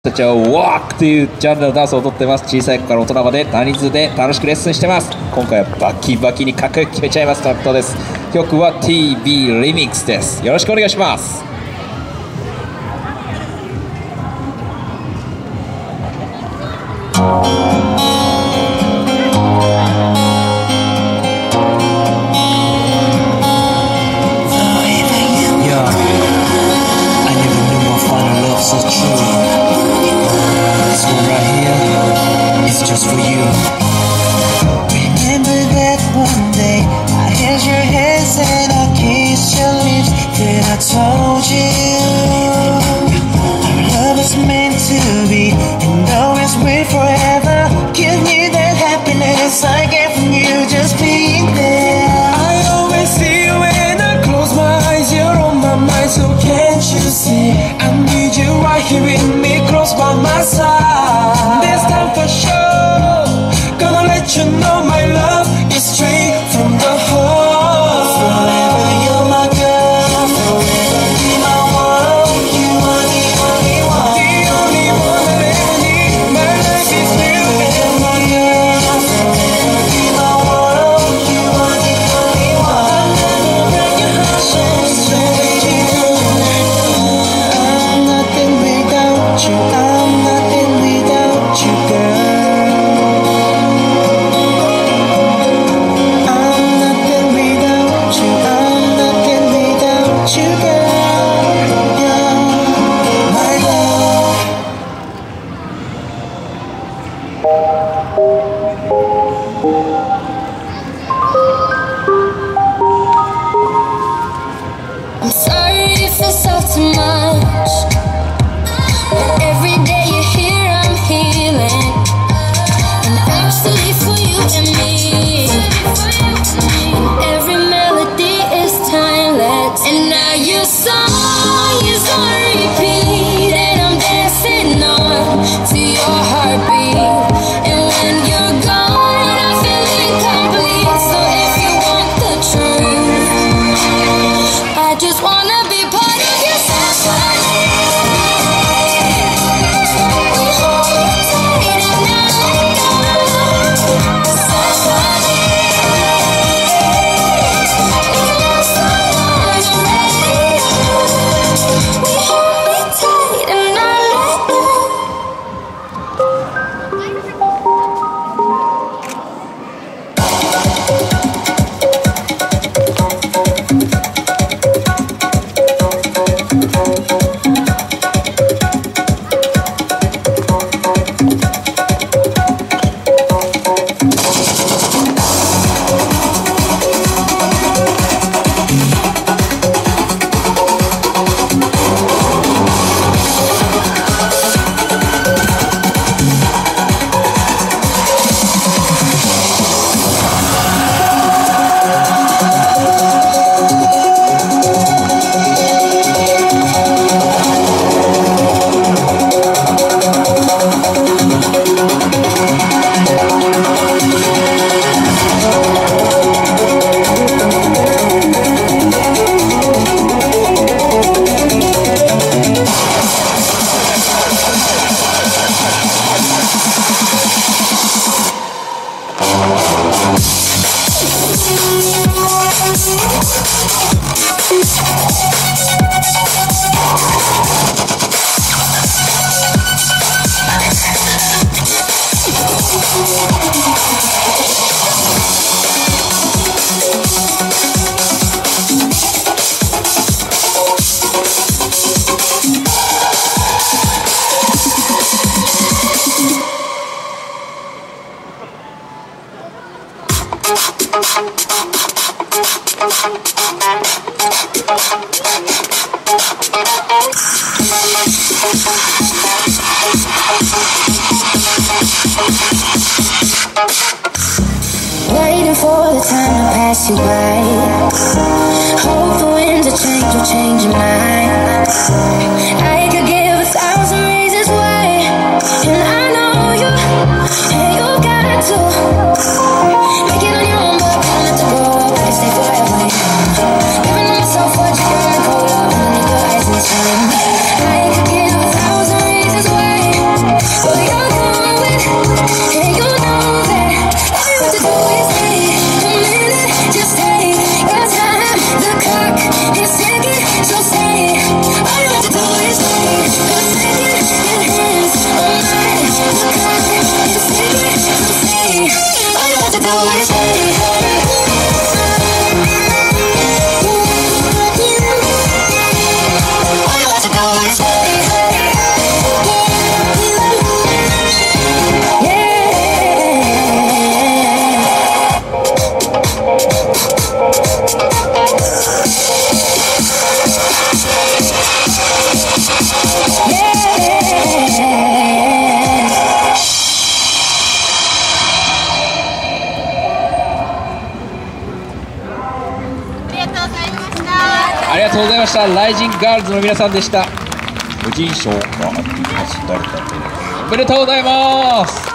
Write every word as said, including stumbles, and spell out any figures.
たちはワークというジャンルのダンスを踊ってます。小さい子から大人まで多人数で楽しくレッスンしてます。今回はバキバキにかっこよく決めちゃいますタクトです。曲は ティービー リミックスです。よろしくお願いします。 Just for you. Remember that one day I held your hands and I kissed your lips. Then I told you our love is meant to be and always wait forever. Give me that happiness I get from you just being there. I always see you when I close my eyes. You're on my mind, so can't you see? I need you right here with me, close by my side. This time for sure. You know my love is straight from the heart. Forever you're my girl, forever be my world. You are the only one, the only one I ever need. My life is new. Forever my girl, forever be my world. You are the only one. I'll never break your heart, so straight you. I'm nothing without you. I'm nothing without you, girl. I'm sorry if it's all too much, but every day you're here I'm healing, and I'm still here for you and me, and every melody is timeless, and now your song is on repeat, and I'm dancing on to your heartbeat, and when you're gone I feel incomplete, so if you want the truth, I just wanna be part of your symphony. We hold it tight and not let go. Symphony. We've lost our lives already. We hold it tight and not let go. Waiting for the time to pass you by. Hope the winds of change will change your mind. I could give a thousand reasons why, and I know you, and you got it too. Make it on your own, but don't let to go. I can stay forever. Giving myself what you give me cold love underneath your eyes in the sun. I could give a thousand reasons why. したライジンガールズの皆さんでした。個人賞があっています。誰かおめでとうございます。